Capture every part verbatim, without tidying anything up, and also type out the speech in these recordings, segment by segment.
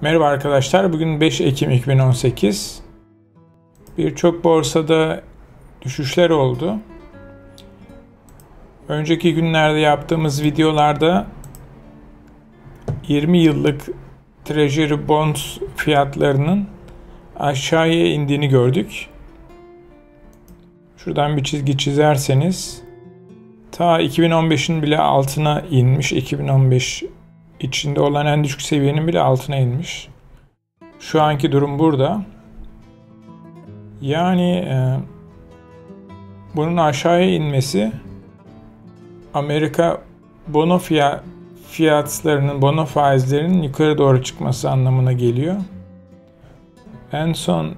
Merhaba arkadaşlar, bugün beş Ekim iki bin on sekiz. Birçok borsada düşüşler oldu. Önceki günlerde yaptığımız videolarda yirmi yıllık Treasury Bonds fiyatlarının aşağıya indiğini gördük. Şuradan bir çizgi çizerseniz ta iki bin on beşin bile altına inmiş. iki bin on beş içinde olan en düşük seviyenin bile altına inmiş. Şu anki durum burada. Yani e, bunun aşağıya inmesi Amerika bono fiyat, fiyatlarının, bono faizlerinin yukarı doğru çıkması anlamına geliyor. En son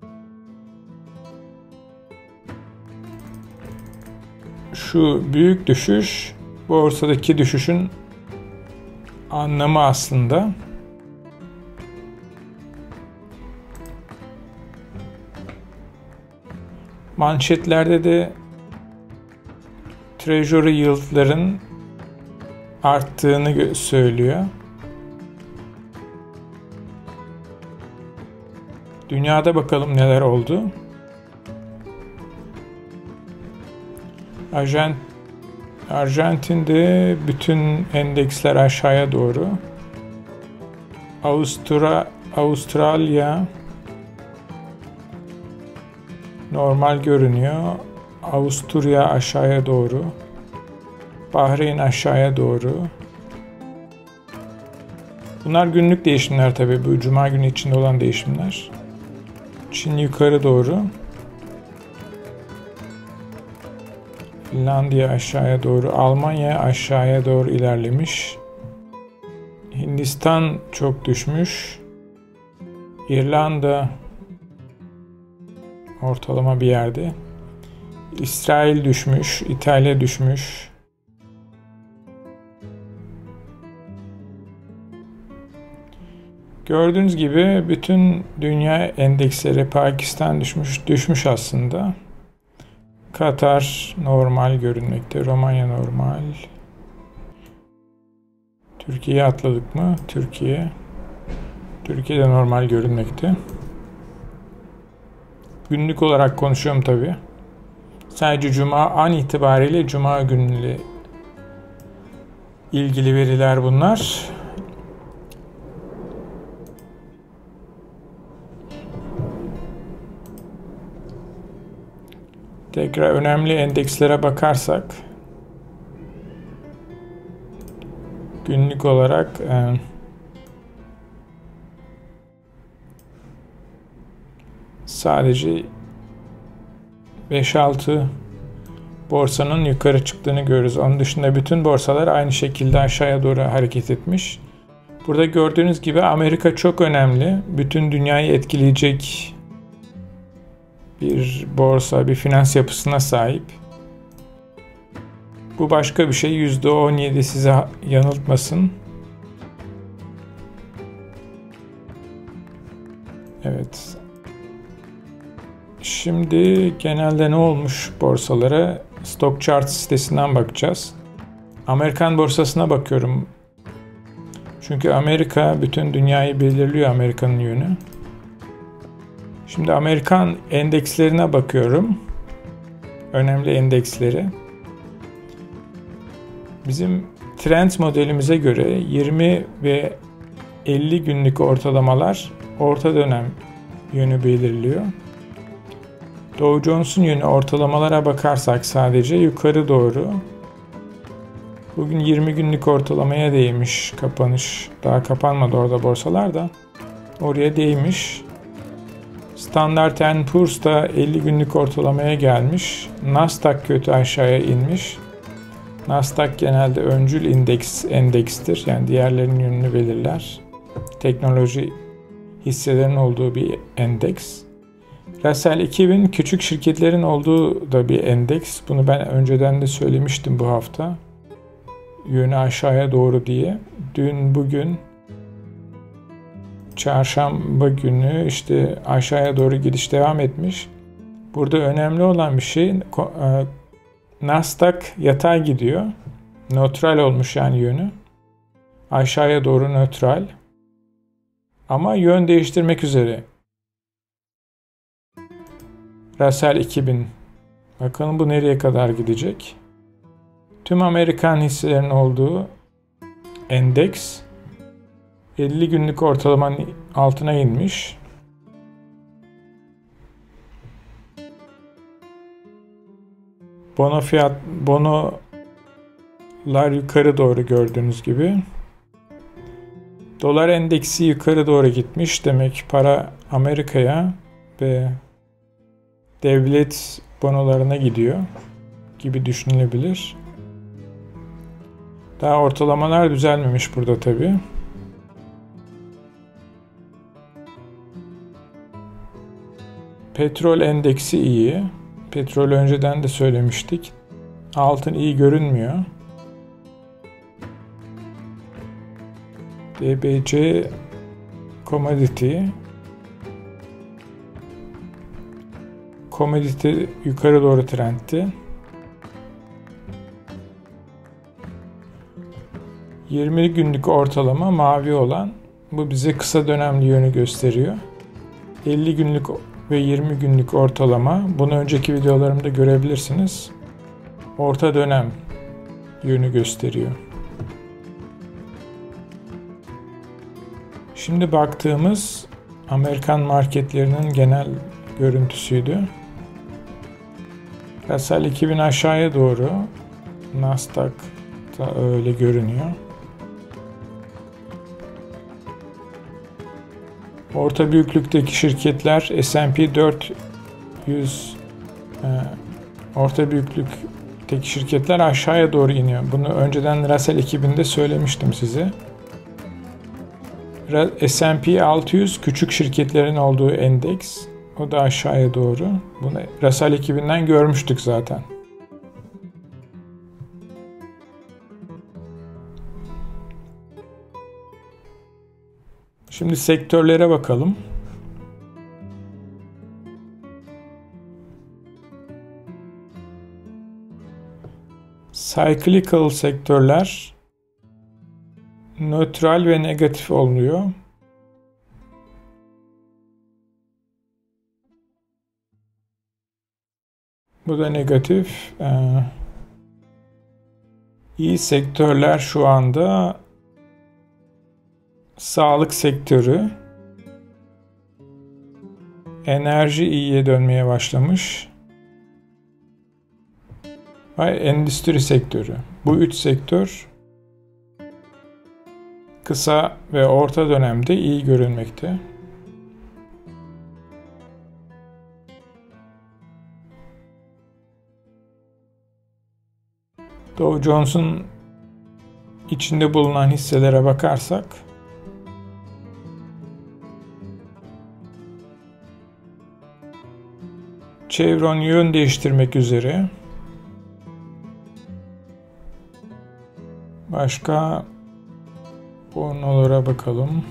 şu büyük düşüş borsadaki düşüşün anlamı aslında. Manşetlerde de Treasury yield'ların arttığını söylüyor. Dünyada bakalım neler oldu. Arjant Arjantin'de bütün endeksler aşağıya doğru. Avustra Avustralya normal görünüyor. Avusturya aşağıya doğru. Bahreyn aşağıya doğru. Bunlar günlük değişimler tabii. Bu cuma günü içinde olan değişimler. Çin yukarı doğru. Finlandiya aşağıya doğru. Almanya aşağıya doğru ilerlemiş. Hindistan çok düşmüş. İrlanda ortalama bir yerde. İsrail düşmüş. İtalya düşmüş. Gördüğünüz gibi bütün dünya endeksleri, Pakistan düşmüş, düşmüş aslında. Katar normal görünmekte. Romanya normal. Türkiye'ye atladık mı? Türkiye. Türkiye de normal görünmekte. Günlük olarak konuşuyorum tabii. Sadece cuma an itibariyle cuma günüyle ilgili veriler bunlar. Tekrar önemli endekslere bakarsak günlük olarak e, sadece beş altı borsanın yukarı çıktığını görürüz. Onun dışında bütün borsalar aynı şekilde aşağıya doğru hareket etmiş. Burada gördüğünüz gibi Amerika çok önemli. Bütün dünyayı etkileyecek bir borsa, bir finans yapısına sahip. Bu başka bir şey. yüzde on yedi size yanıltmasın. Evet. Şimdi genelde ne olmuş borsalara? Stock Charts sitesinden bakacağız. Amerikan borsasına bakıyorum. Çünkü Amerika bütün dünyayı belirliyor, Amerika'nın yönü. Şimdi Amerikan endekslerine bakıyorum. Önemli endeksleri. Bizim trend modelimize göre yirmi ve elli günlük ortalamalar orta dönem yönü belirliyor. Dow Jones'un yönü ortalamalara bakarsak sadece yukarı doğru. Bugün yirmi günlük ortalamaya değmiş kapanış. Daha kapanmadı orada borsalar da. Oraya değmiş. Standard and Poor's da elli günlük ortalamaya gelmiş. Nasdaq kötü aşağıya inmiş. Nasdaq genelde öncül indeks endekstir. Yani diğerlerinin yönünü belirler. Teknoloji hisselerinin olduğu bir endeks. Russell iki bin küçük şirketlerin olduğu da bir endeks. Bunu ben önceden de söylemiştim bu hafta. Yönü aşağıya doğru diye. Dün, bugün, çarşamba günü işte aşağıya doğru gidiş devam etmiş. Burada önemli olan bir şey, Nasdaq yatay gidiyor. Nötral olmuş yani yönü. Aşağıya doğru nötral. Ama yön değiştirmek üzere. Russell iki bin. Bakalım bu nereye kadar gidecek? Tüm Amerikan hisselerin olduğu endeks elli günlük ortalamanın altına inmiş. Bono fiyat, bonolar yukarı doğru gördüğünüz gibi. Dolar endeksi yukarı doğru gitmiş. Demek para Amerika'ya ve devlet bonolarına gidiyor gibi düşünülebilir. Daha ortalamalar düzelmemiş burada tabii. Petrol endeksi iyi. Petrol önceden de söylemiştik. Altın iyi görünmüyor. D B C Commodity Commodity yukarı doğru trendti. yirmi günlük ortalama mavi olan, bu bize kısa dönemli yönü gösteriyor. elli günlük ve yirmi günlük ortalama, bunu önceki videolarımda görebilirsiniz. Orta dönem yönü gösteriyor. Şimdi baktığımız Amerikan marketlerinin genel görüntüsüydü. Russell iki bin aşağıya doğru, Nasdaq da öyle görünüyor. Orta büyüklükteki şirketler S and P dört yüz, e, orta büyüklükteki şirketler aşağıya doğru iniyor. Bunu önceden Russell iki binde söylemiştim size. S and P altı yüz küçük şirketlerin olduğu endeks. O da aşağıya doğru. Bunu Russell iki binden görmüştük zaten. Şimdi sektörlere bakalım. Cyclical sektörler nötral ve negatif oluyor. Bu da negatif. Ee, iyi sektörler şu anda sağlık sektörü, enerji iyiye dönmeye başlamış ve endüstri sektörü. Bu üç sektör kısa ve orta dönemde iyi görünmekte. Dow Jones'un içinde bulunan hisselere bakarsak Chevron yön değiştirmek üzere. Başka bonolara bakalım.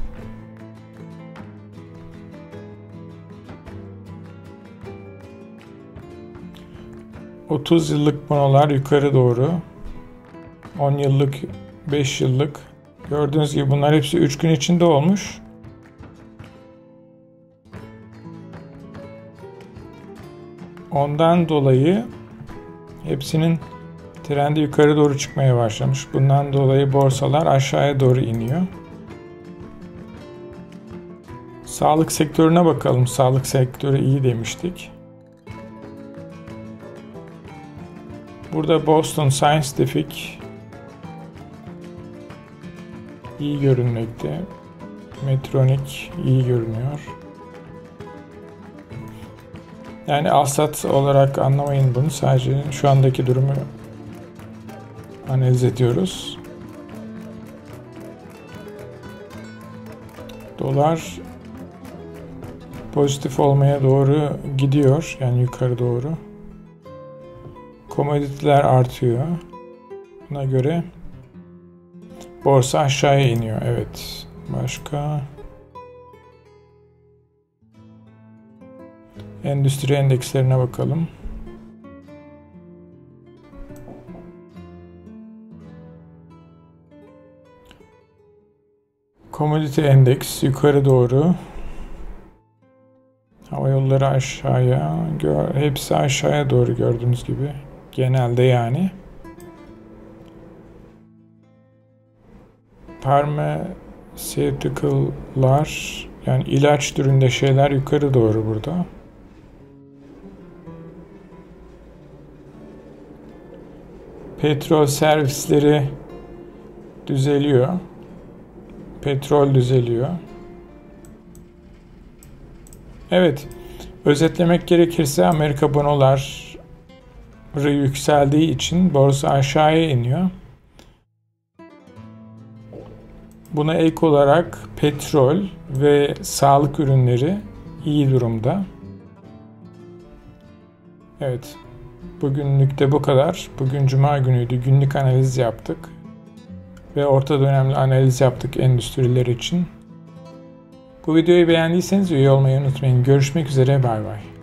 otuz yıllık bonolar yukarı doğru. on yıllık, beş yıllık. Gördüğünüz gibi bunlar hepsi üç gün içinde olmuş. Ondan dolayı hepsinin trendi yukarı doğru çıkmaya başlamış. Bundan dolayı borsalar aşağıya doğru iniyor. Sağlık sektörüne bakalım. Sağlık sektörü iyi demiştik. Burada Boston Scientific iyi görünmekte. Medtronic iyi görünüyor. Yani alsat olarak anlamayın bunu. Sadece şu andaki durumu analiz ediyoruz. Dolar pozitif olmaya doğru gidiyor. Yani yukarı doğru. Komoditeler artıyor. Buna göre borsa aşağıya iniyor. Evet. Başka? Endüstri endekslerine bakalım. Commodity Endeks yukarı doğru. Hava yolları aşağıya. Hepsi aşağıya doğru gördüğünüz gibi. Genelde yani. Pharmaceutical'lar, yani ilaç türünde şeyler yukarı doğru burada. Petrol servisleri düzeliyor. Petrol düzeliyor. Evet, özetlemek gerekirse Amerika bonoları yükseldiği için borsa aşağıya iniyor. Buna ek olarak petrol ve sağlık ürünleri iyi durumda. Evet, bugünlük de bu kadar. Bugün Cuma günüydü. Günlük analiz yaptık. Ve orta dönemli analiz yaptık endüstriler için. Bu videoyu beğendiyseniz üye olmayı unutmayın. Görüşmek üzere, bay bay.